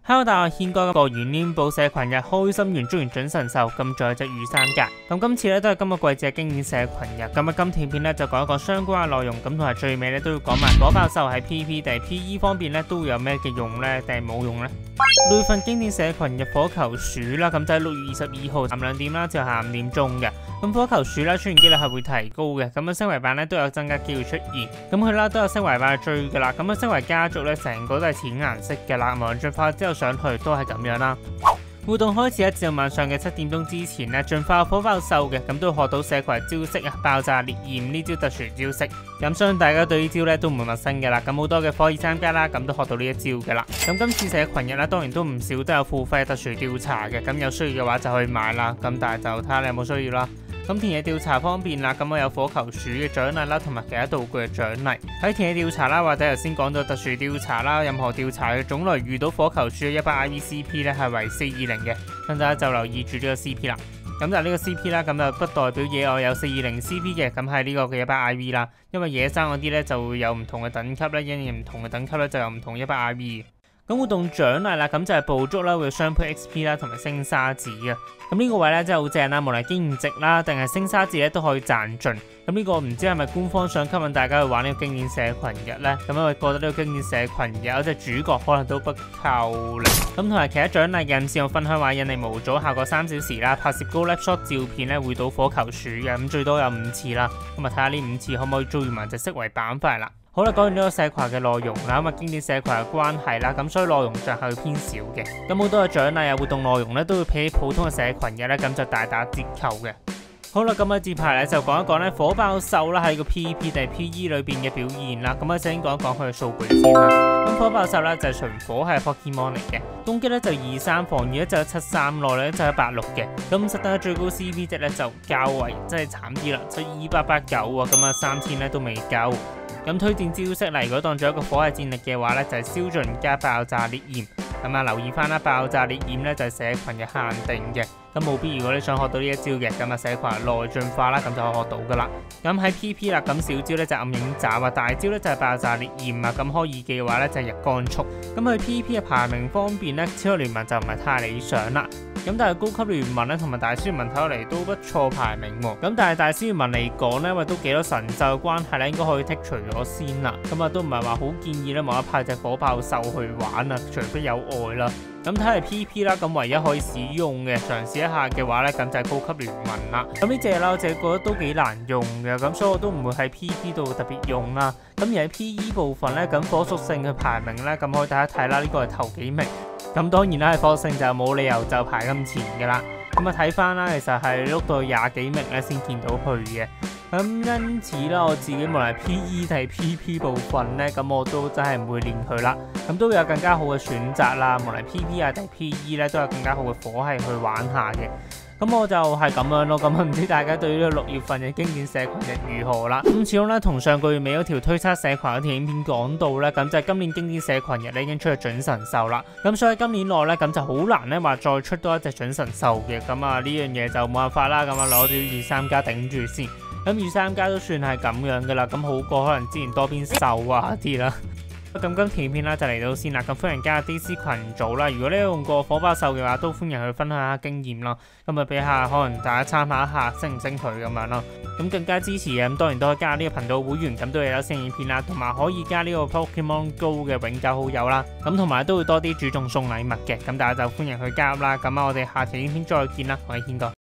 Hello， 大家好，軒哥過完年報社群日，開心完捉完準神獸，咁仲有隻御三家。咁今次咧都係今個季節嘅經典社群日。咁啊，今條片咧就講一講相關嘅內容，咁同埋最尾咧都要講埋火爆獸喺 PVP 定係 PE 方面咧都會有咩嘅用咧，定係冇用咧？每份經典社群日火球鼠啦，咁就喺6月22號下午2點啦，至下午5點鐘嘅。咁火球鼠啦，出現機率係會提高嘅，咁啊升維版咧都有增加機會出現，咁佢啦都有升維版去追噶啦，咁啊升維家族咧成個都係淺顏色嘅啦，無論進化之後上去都係咁樣啦。活動開始至到晚上嘅7點鐘之前咧，進化火爆獸嘅，咁都學到社群招式啊，爆炸烈焰呢招特殊招式，咁相信大家對呢招咧都唔會陌生嘅啦，咁好多嘅火御三家啦，咁都學到呢一招嘅啦。咁今次社群日啦，當然都唔少都有付費特殊調查嘅，咁有需要嘅話就可以買啦，咁但係就睇下你有冇需要啦。咁田野調查方面啦，咁我有火球鼠嘅獎勵啦，同埋其他道具嘅獎勵。喺田野調查啦，或者頭先講到特殊調查啦，任何調查嘅種類遇到火球鼠嘅100 IV CP 咧係為420嘅，咁大家就留意住呢個 CP 啦。咁就呢個 CP 啦，咁就不代表野外有420 CP 嘅，咁係呢個嘅100 IV 啦。因為野生嗰啲咧就會有唔同嘅等級咧，因應唔同嘅等級咧就有唔同100 IV。咁活動獎勵啦，咁就係捕捉啦，會雙倍 XP 啦，同埋星沙子啊。咁呢個位咧真係好正啦，無論經驗值啦，定係星沙子咧都可以賺盡。咁呢個唔知係咪官方想吸引大家去玩呢個經典社群日咧？咁因為覺得呢個經典社群日有隻主角可能都不夠力。咁同埋其他獎勵嘅，試用分享話印尼模組效果3小時啦，拍攝高 lap shot 照片咧會到火球鼠嘅，咁最多有5次啦。咁啊睇下呢5次可唔可以做完埋隻色為板塊啦。好啦，講完呢個社群嘅內容啦，咁啊經典社群嘅關係啦，咁所以內容上係偏少嘅。咁好多嘅獎勵啊活動內容咧都會比起普通嘅社群日咧咁就大打折扣嘅。好啦，咁喺接下嚟就講一講咧火爆獸啦喺個 PVP 定係 PE 裏邊嘅表現啦。咁啊先講一講佢嘅數據先啦。咁火爆獸咧就係純火係 Pokemon 嚟嘅，攻擊咧就23，防禦咧就73，內力咧就160嘅。咁實得最高 CP 值咧就較為真係慘啲啦，就2889啊，咁啊3000咧都未夠。咁推薦招式嚟，如果當做一個火系戰力嘅話咧，就係燒盡加爆炸烈焰。咁啊留意翻啦，爆炸烈焰咧就係社群嘅限定嘅。咁務必如果你想學到呢一招嘅，咁啊社群內進化啦，咁就可以學到噶啦。咁喺 PP 啦，咁小招咧就暗影爪啊，大招咧就係爆炸烈焰啊。咁開二技嘅話咧就係日光速。咁喺 PP 嘅排名方面咧，超級聯盟就唔係太理想啦。咁但係高級聯盟咧同埋大師聯盟睇落嚟都不錯排名喎。咁但係大師聯盟嚟講咧，因為都幾多神獸嘅關係咧，應該可以剔除咗先啦。咁啊都唔係話好建議咧，某一派隻火爆獸去玩啊，除非有愛啦。咁睇嚟 PP 啦，咁唯一可以使用嘅嘗試一下嘅話咧，咁就係高級聯盟啦。咁呢隻啦，我就覺得都幾難用嘅，咁所以我都唔會喺 PP 度特別用啦。咁而喺 PE 部分咧，咁火屬性嘅排名咧，咁可以大家睇啦，呢個係頭幾名。咁當然啦，係火屬性就冇理由就排咁前嘅啦。咁啊睇翻啦，其實係碌到20幾名咧先見到佢嘅。咁因此啦，我自己無論係 PE 定係 PP 部分咧，咁我都真係唔會練佢啦。咁都有更加好嘅選擇啦，無論 PP 啊定係 PE 咧，都有更加好嘅火系去玩下嘅。咁我就係咁樣咯。咁唔知大家對於呢個6月份嘅經典社群日如何啦？咁始終咧同上個月尾嗰條推測社群嗰條影片講到咧，咁就係今年經典社群日咧已經出咗準神獸啦。咁所以今年內咧咁就好難咧話再出多一隻準神獸嘅。咁啊呢樣嘢就冇辦法啦。咁啊攞住御三家頂住先。咁御三家都算係咁樣噶啦，咁好過可能之前多邊獸啊啲啦。咁今條片啦就嚟到先啦，咁歡迎加入 DC 群組啦。如果你有用過火爆獸嘅話，都歡迎去分享下經驗啦。咁啊俾下可能大家參考一下升唔升佢咁樣咯。咁更加支持嘅咁當然都可以加呢個頻道會員，咁都有優先影片啦，同埋可以加呢個 Pokemon Go 嘅永久好友啦。咁同埋都會多啲主動送禮物嘅，咁大家就歡迎去加入啦。咁啊我哋下條影片再見啦，我係軒哥。